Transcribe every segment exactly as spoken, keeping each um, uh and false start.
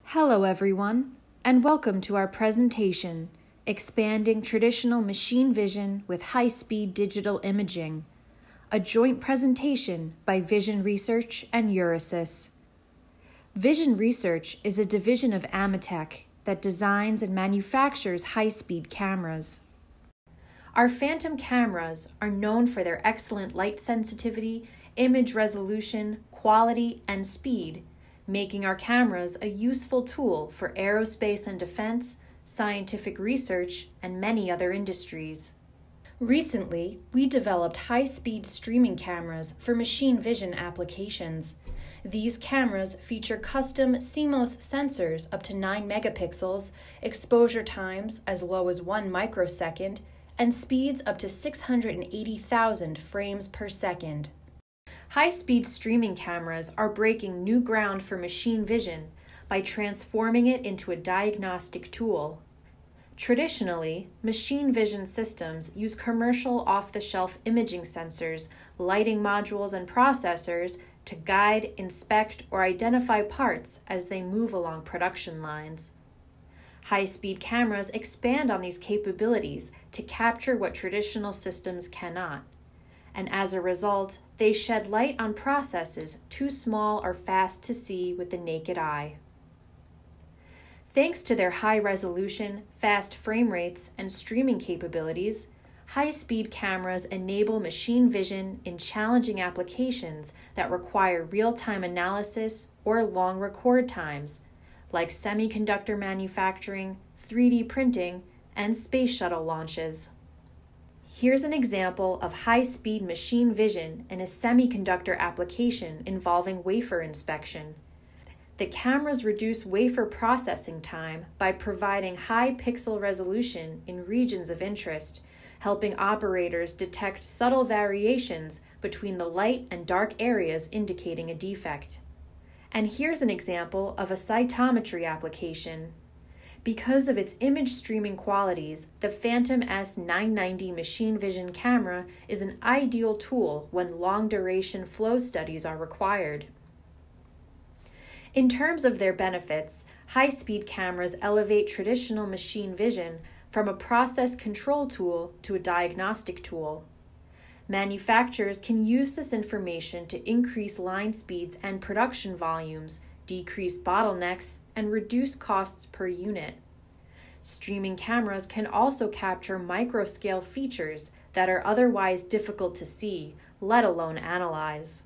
Hello everyone, and welcome to our presentation, Expanding Traditional Machine Vision with High-Speed Digital Imaging, a joint presentation by Vision Research and Euresys. Vision Research is a division of Ametek that designs and manufactures high-speed cameras. Our phantom cameras are known for their excellent light sensitivity, image resolution, quality, and speed, making our cameras a useful tool for aerospace and defense, scientific research, and many other industries. Recently, we developed high-speed streaming cameras for machine vision applications. These cameras feature custom C M O S sensors up to nine megapixels, exposure times as low as one microsecond, and speeds up to six hundred eighty thousand frames per second. High-speed streaming cameras are breaking new ground for machine vision by transforming it into a diagnostic tool. Traditionally, machine vision systems use commercial off-the-shelf imaging sensors, lighting modules, and processors to guide, inspect, or identify parts as they move along production lines. High-speed cameras expand on these capabilities to capture what traditional systems cannot, and as a result, they shed light on processes too small or fast to see with the naked eye. Thanks to their high resolution, fast frame rates, and streaming capabilities, high-speed cameras enable machine vision in challenging applications that require real-time analysis or long record times, like semiconductor manufacturing, three D printing, and space shuttle launches. Here's an example of high-speed machine vision in a semiconductor application involving wafer inspection. The cameras reduce wafer processing time by providing high pixel resolution in regions of interest, helping operators detect subtle variations between the light and dark areas indicating a defect. And here's an example of a cytometry application. Because of its image streaming qualities, the Phantom S nine ninety machine vision camera is an ideal tool when long-duration flow studies are required. In terms of their benefits, high-speed cameras elevate traditional machine vision from a process control tool to a diagnostic tool. Manufacturers can use this information to increase line speeds and production volumes, decrease bottlenecks, and reduce costs per unit. Streaming cameras can also capture microscale features that are otherwise difficult to see, let alone analyze.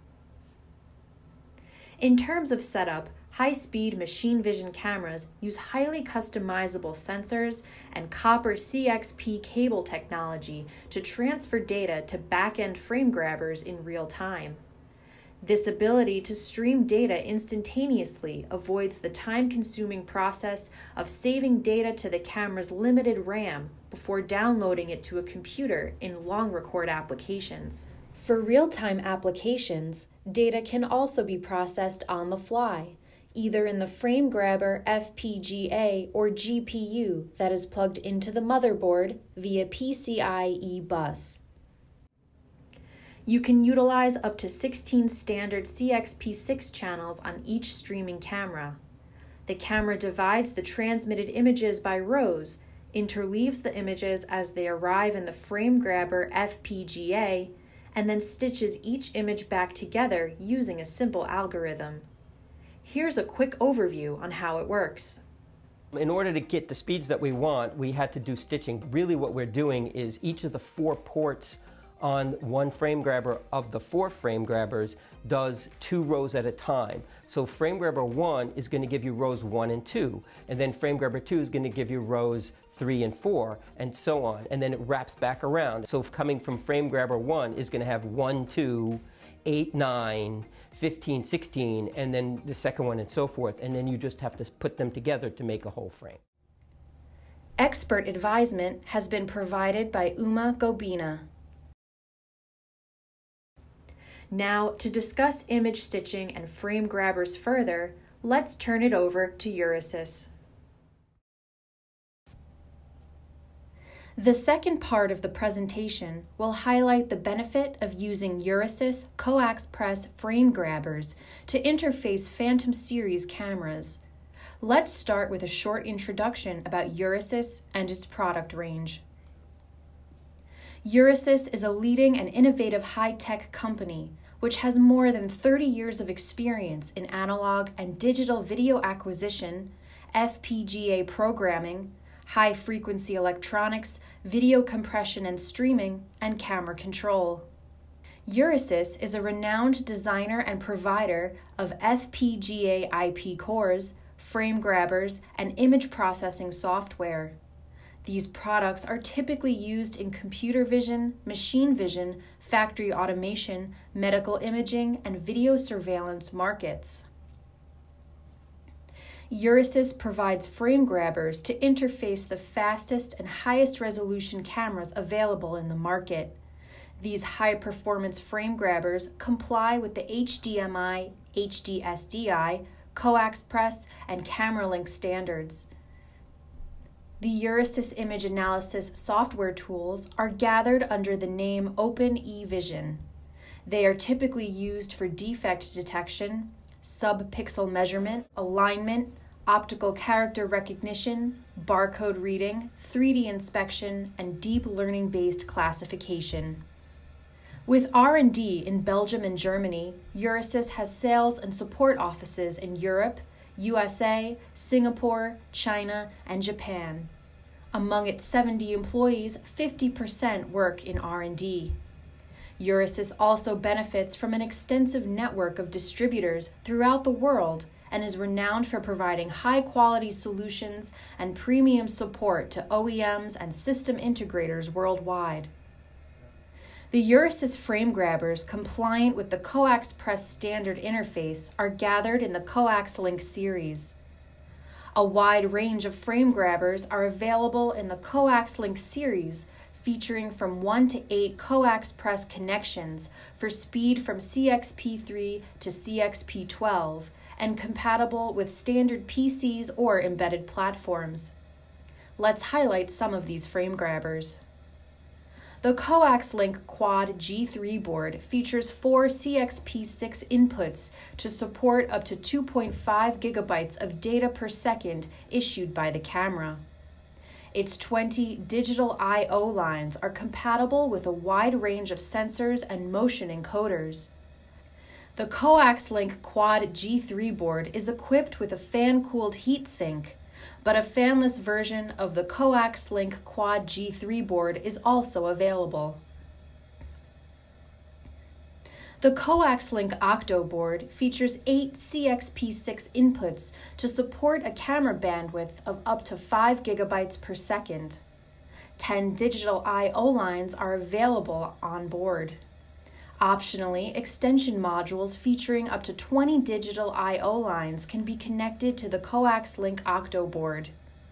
In terms of setup, high-speed machine vision cameras use highly customizable sensors and copper C X P cable technology to transfer data to back-end frame grabbers in real time. This ability to stream data instantaneously avoids the time-consuming process of saving data to the camera's limited RAM before downloading it to a computer in long record applications. For real-time applications, data can also be processed on the fly, either in the frame grabber F P G A or G P U that is plugged into the motherboard via P C I E bus. You can utilize up to sixteen standard C X P six channels on each streaming camera. The camera divides the transmitted images by rows, interleaves the images as they arrive in the frame grabber F P G A, and then stitches each image back together using a simple algorithm. Here's a quick overview on how it works. In order to get the speeds that we want, we had to do stitching. Really what we're doing is each of the four ports on one frame grabber of the four frame grabbers does two rows at a time. So frame grabber one is going to give you rows one and two, and then frame grabber two is going to give you rows three and four, and so on, and then it wraps back around. So coming from frame grabber one is going to have one, two, eight, nine, fifteen, sixteen, and then the second one and so forth, and then you just have to put them together to make a whole frame. Expert advisement has been provided by Uma Gobina. Now, to discuss image stitching and frame grabbers further, let's turn it over to Euresys. The second part of the presentation will highlight the benefit of using Euresys CoaXPress frame grabbers to interface Phantom series cameras. Let's start with a short introduction about Euresys and its product range. Euresys is a leading and innovative high-tech company which has more than thirty years of experience in analog and digital video acquisition, F P G A programming, high-frequency electronics, video compression and streaming, and camera control. Euresys is a renowned designer and provider of F P G A I P cores, frame grabbers, and image processing software. These products are typically used in computer vision, machine vision, factory automation, medical imaging, and video surveillance markets. Euresys provides frame grabbers to interface the fastest and highest resolution cameras available in the market. These high-performance frame grabbers comply with the H D M I, H D S D I, CoaXPress, and CameraLink standards. The Euresys image analysis software tools are gathered under the name Ametek-Vision. They are typically used for defect detection, sub-pixel measurement, alignment, optical character recognition, barcode reading, three D inspection, and deep learning-based classification. With R and D in Belgium and Germany, Euresys has sales and support offices in Europe, U S A, Singapore, China, and Japan. Among its seventy employees, fifty percent work in R and D. Euresys also benefits from an extensive network of distributors throughout the world and is renowned for providing high-quality solutions and premium support to O E Ms and system integrators worldwide. The Euresys frame grabbers compliant with the CoaXPress standard interface are gathered in the Coaxlink series. A wide range of frame grabbers are available in the Coaxlink series, featuring from one to eight CoaXPress connections for speed from C X P three to C X P twelve and compatible with standard P Cs or embedded platforms. Let's highlight some of these frame grabbers. The Coaxlink Quad G three board features four C X P six inputs to support up to two point five gigabytes of data per second issued by the camera. Its twenty digital I O lines are compatible with a wide range of sensors and motion encoders. The Coaxlink Quad G three board is equipped with a fan-cooled heatsink, but a fanless version of the Coaxlink Quad G three board is also available. The Coaxlink Octo board features eight C X P six inputs to support a camera bandwidth of up to five gigabytes per second. ten digital I O lines are available on board. Optionally, extension modules featuring up to twenty digital I O lines can be connected to the Coaxlink Octo board.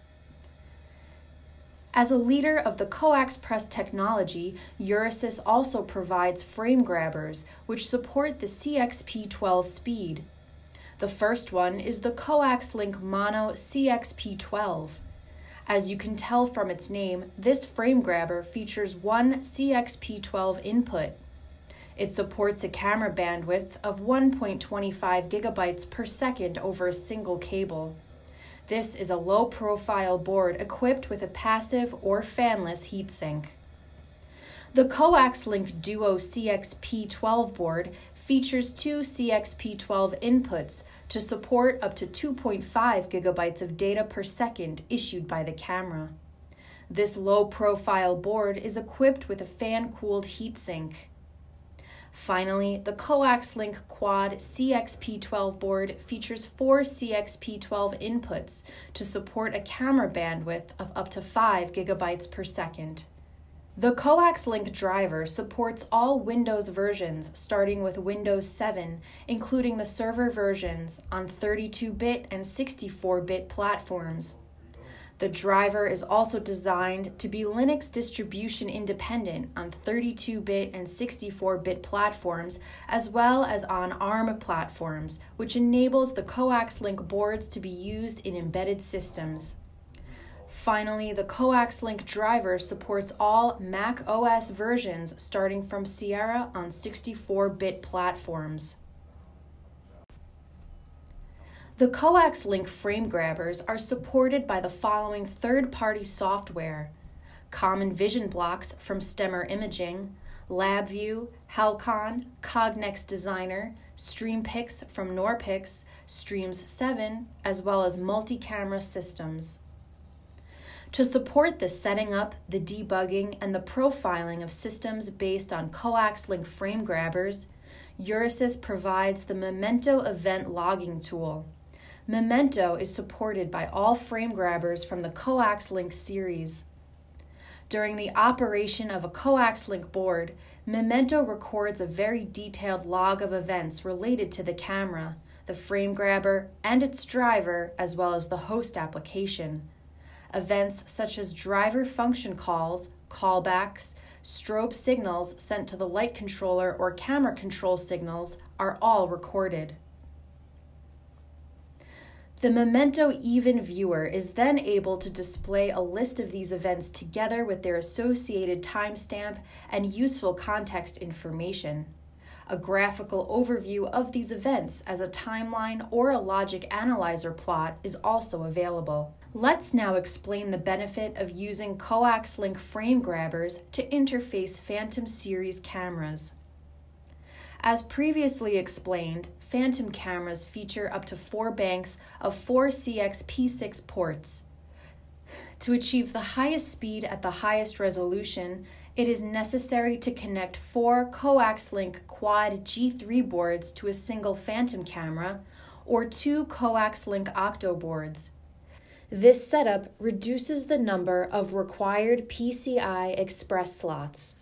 As a leader of the CoaXPress technology, Euresys also provides frame grabbers, which support the C X P twelve speed. The first one is the Coaxlink Mono C X P twelve. As you can tell from its name, this frame grabber features one C X P twelve input. It supports a camera bandwidth of one point two five gigabytes per second over a single cable. This is a low-profile board equipped with a passive or fanless heatsink. The Coaxlink Duo C X P twelve board features two C X P twelve inputs to support up to two point five gigabytes of data per second issued by the camera. This low-profile board is equipped with a fan-cooled heatsink. Finally, the Coaxlink Quad C X P twelve board features four C X P twelve inputs to support a camera bandwidth of up to five gigabytes per second. The Coaxlink driver supports all Windows versions starting with Windows seven, including the server versions on thirty-two bit and sixty-four bit platforms. The driver is also designed to be Linux distribution independent on thirty-two bit and sixty-four bit platforms, as well as on ARM platforms, which enables the Coaxlink boards to be used in embedded systems. Finally, the Coaxlink driver supports all Mac O S versions starting from Sierra on sixty-four bit platforms. The Coaxlink frame grabbers are supported by the following third-party software: Common Vision Blocks from Stemmer Imaging, LabVIEW, Halcon, Cognex Designer, StreamPix from Norpix, Streams seven, as well as multi-camera systems. To support the setting up, the debugging, and the profiling of systems based on Coaxlink frame grabbers, Euresys provides the Memento event logging tool. Memento is supported by all frame grabbers from the Coaxlink series. During the operation of a Coaxlink board, Memento records a very detailed log of events related to the camera, the frame grabber, and its driver, as well as the host application. Events such as driver function calls, callbacks, strobe signals sent to the light controller, or camera control signals are all recorded. The Memento Even viewer is then able to display a list of these events together with their associated timestamp and useful context information. A graphical overview of these events as a timeline or a logic analyzer plot is also available. Let's now explain the benefit of using Coaxlink frame grabbers to interface Phantom series cameras. As previously explained, Phantom cameras feature up to four banks of four C X P six ports. To achieve the highest speed at the highest resolution, it is necessary to connect four Coaxlink Quad G three boards to a single Phantom camera, or two Coaxlink Octo boards. This setup reduces the number of required P C I Express slots.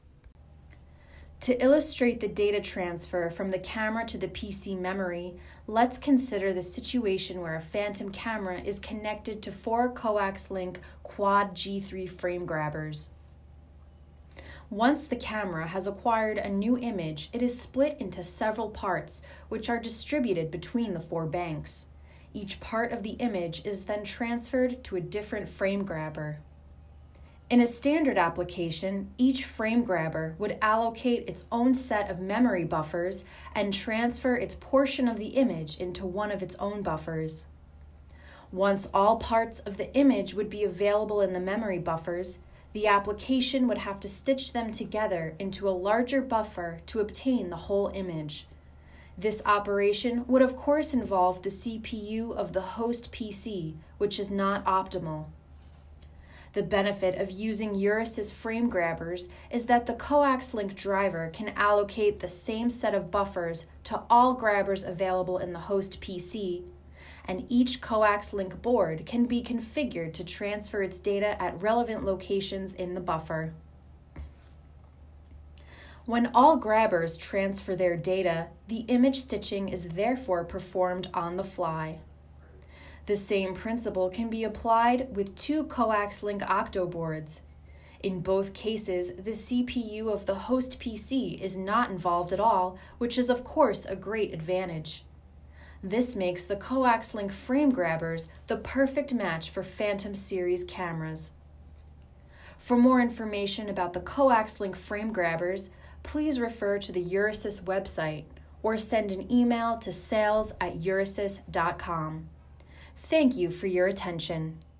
To illustrate the data transfer from the camera to the P C memory, let's consider the situation where a Phantom camera is connected to four Coaxlink Quad G three frame grabbers. Once the camera has acquired a new image, it is split into several parts, which are distributed between the four banks. Each part of the image is then transferred to a different frame grabber. In a standard application, each frame grabber would allocate its own set of memory buffers and transfer its portion of the image into one of its own buffers. Once all parts of the image would be available in the memory buffers, the application would have to stitch them together into a larger buffer to obtain the whole image. This operation would of course involve the C P U of the host P C, which is not optimal. The benefit of using Euresys frame grabbers is that the Coaxlink driver can allocate the same set of buffers to all grabbers available in the host P C, and each Coaxlink board can be configured to transfer its data at relevant locations in the buffer. When all grabbers transfer their data, the image stitching is therefore performed on the fly. The same principle can be applied with two Coaxlink Octo boards. In both cases, the C P U of the host P C is not involved at all, which is of course a great advantage. This makes the Coaxlink frame grabbers the perfect match for Phantom series cameras. For more information about the Coaxlink frame grabbers, please refer to the Euresys website or send an email to sales at euresys dot com. Thank you for your attention.